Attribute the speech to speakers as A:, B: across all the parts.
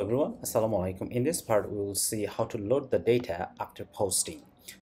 A: Everyone, Assalamu alaikum. In this part, we will see how to load the data after posting.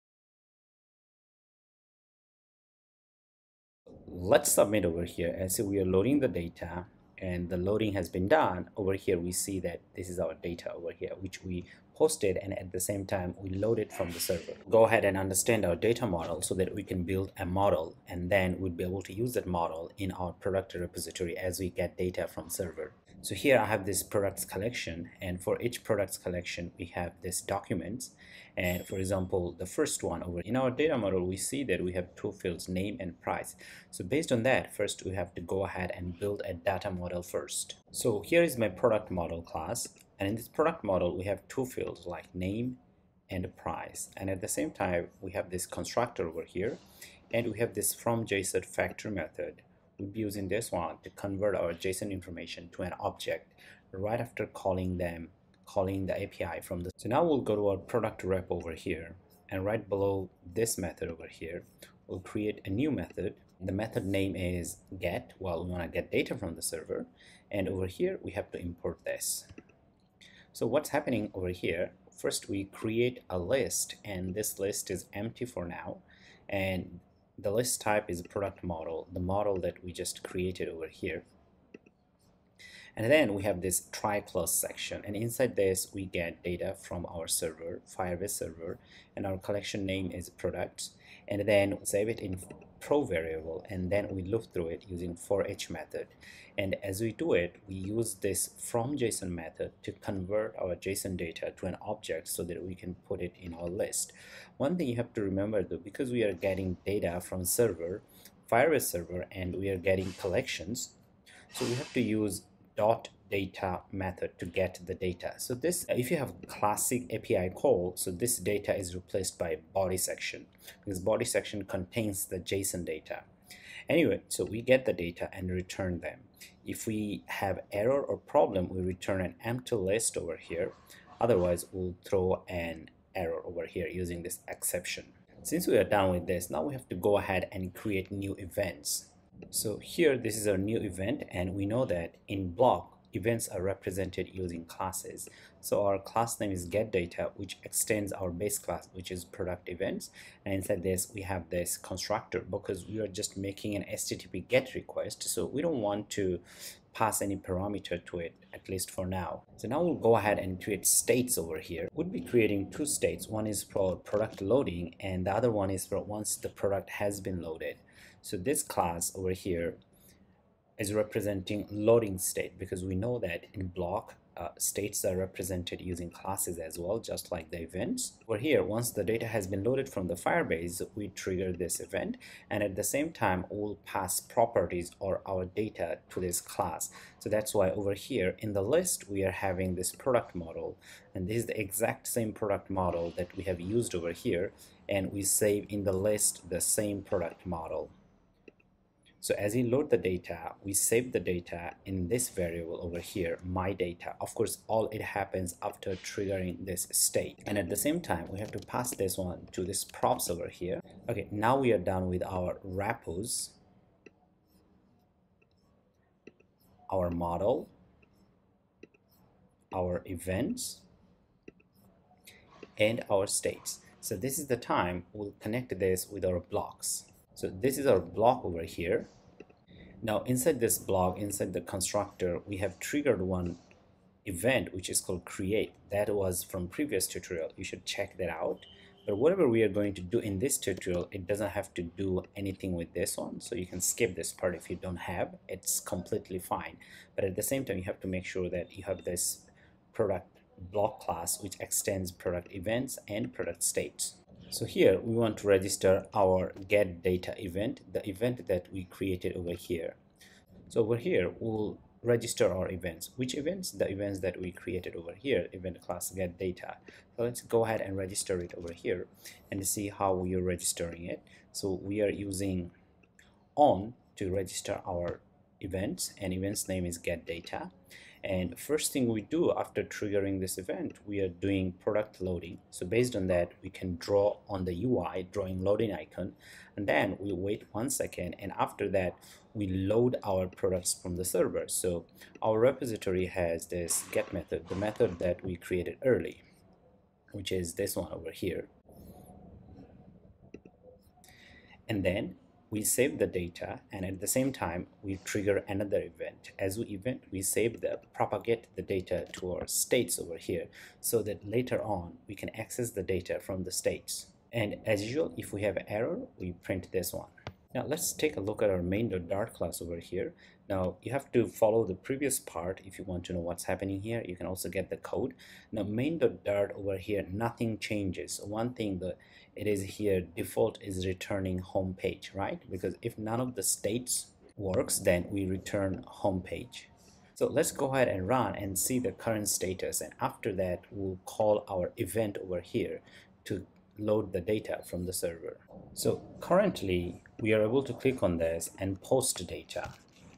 A: Let's submit over here and see we are loading the data, and the loading has been done. Over here, we see that this is our data over here, which we posted, and at the same time, we load it from the server. Go ahead and understand our data model so that we can build a model, and then we'll be able to use that model in our product repository as we get data from server. So here I have this products collection, and for each products collection we have this documents. And for example, the first one over in our data model, we see that we have two fields, name and price. So based on that, first we have to go ahead and build a data model first. So here is my product model class, and in this product model we have two fields like name and price, and at the same time we have this constructor over here, and we have this from JSON factor method. We'll be using this one to convert our JSON information to an object right after calling the API from the. So now we'll go to our product rep over here, and right below this method over here, we'll create a new method. The method name is get. Well, we want to get data from the server, and over here we have to import this. So what's happening over here? First, we create a list, and this list is empty for now, and the list type is a product model, the model that we just created over here. And then we have this try plus section, and inside this we get data from our server, Firebase server, and our collection name is products, and then save it in pro variable, and then we loop through it using for each method. And as we do it, we use this from JSON method to convert our JSON data to an object so that we can put it in our list. One thing you have to remember though, because we are getting data from server, Firebase server, and we are getting collections, so we have to use .data method to get the data. So this, if you have classic API call, so this data is replaced by body section, because body section contains the JSON data. Anyway, so we get the data and return them. If we have error or problem, we return an empty list over here. Otherwise, we'll throw an error over here using this exception. Since we are done with this, now we have to go ahead and create new events. So here, this is our new event, and we know that in BLoC, events are represented using classes. So our class name is getData, which extends our base class, which is product events, and inside this we have this constructor because we are just making an HTTP GET request, so we don't want to pass any parameter to it, at least for now. So now we'll go ahead and create states over here. We'll be creating two states. One is for product loading, and the other one is for once the product has been loaded. So this class over here is representing loading state, because we know that in BLoC states are represented using classes as well, just like the events. Over here, once the data has been loaded from the Firebase, we trigger this event, and at the same time we'll pass properties or our data to this class. So that's why over here in the list we are having this product model, and this is the exact same product model that we have used over here, and we save in the list the same product model. So as we load the data, we save the data in this variable over here, my data. Of course, all it happens after triggering this state. And at the same time, we have to pass this one to this props over here. Okay, now we are done with our repos, our model, our events, and our states. So this is the time we'll connect this with our blocks. So this is our BLoC over here. Now inside this BLoC, inside the constructor, we have triggered one event which is called create. That was from previous tutorial. You should check that out. But whatever we are going to do in this tutorial, it doesn't have to do anything with this one. So you can skip this part if you don't have. It's completely fine. But at the same time, you have to make sure that you have this product BLoC class which extends product events and product states. So here we want to register our get data event, the event that we created over here. So over here we'll register our events. Which events? The events that we created over here, event class get data. So let's go ahead and register it over here and see how we are registering it. So we are using on to register our events, and events name is get data. And first thing we do after triggering this event, we are doing product loading. So based on that, we can draw on the UI, drawing loading icon, and then we wait 1 second, and after that we load our products from the server. So our repository has this get method, the method that we created early, which is this one over here. And then we save the data, and at the same time we trigger another event. As we save the propagate the data to our states over here, so that later on we can access the data from the states. And as usual, if we have an error, we print this one. Now let's take a look at our main.dart class over here. Now you have to follow the previous part if you want to know what's happening here. You can also get the code. Now main.dart over here, nothing changes. One thing that it is here, default is returning home page, right? Because if none of the states works, then we return home page. So let's go ahead and run and see the current status, and after that we'll call our event over here to load the data from the server. So currently we are able to click on this and post data.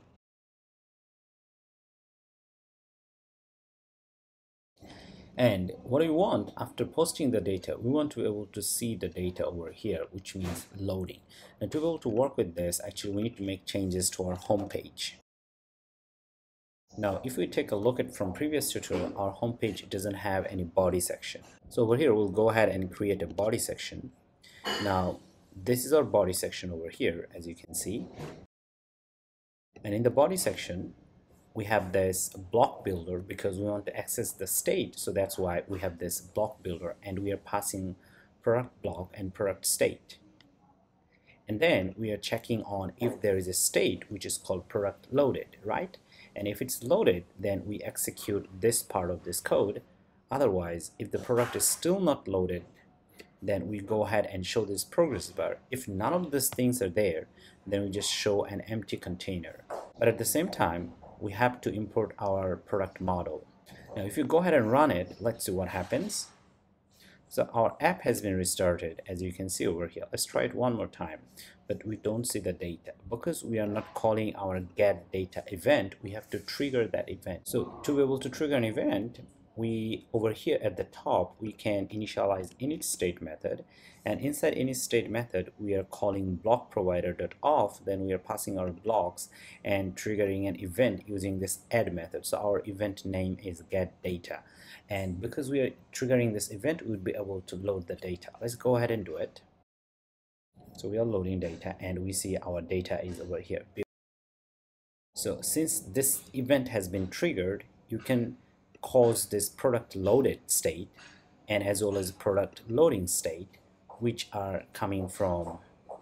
A: And what we want after posting the data, we want to be able to see the data over here, which means loading. And to be able to work with this, actually we need to make changes to our home page. Now if we take a look at from previous tutorial, our home page doesn't have any body section. So over here we'll go ahead and create a body section. Now this is our body section over here, as you can see. And in the body section we have this block builder because we want to access the state, so that's why we have this block builder, and we are passing product block and product state. And then we are checking on if there is a state which is called product loaded, right? And if it's loaded, then we execute this part of this code. Otherwise, if the product is still not loaded, then we go ahead and show this progress bar. If none of these things are there, then we just show an empty container. But at the same time, we have to import our product model. Now if you go ahead and run it, let's see what happens. So our app has been restarted, as you can see over here. Let's try it one more time, but we don't see the data because we are not calling our get data event. We have to trigger that event. So to be able to trigger an event, we over here at the top we can initialize init state method, and inside init state method we are calling block provider.off. Then we are passing our blocks and triggering an event using this add method. So our event name is get data, and because we are triggering this event, we would be able to load the data. Let's go ahead and do it. So we are loading data and we see our data is over here. So since this event has been triggered, you can cause this product loaded state and as well as product loading state, which are coming from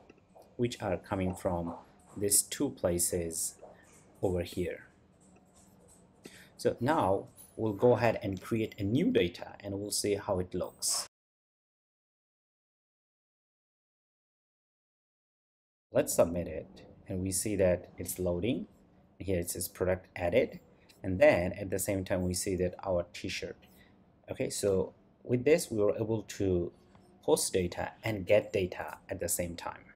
A: these two places over here. So now we'll go ahead and create a new data and we'll see how it looks. Let's submit it and we see that it's loading. Here it says product added, and then at the same time we see that our t-shirt. Okay, so with this we were able to post data and get data at the same time.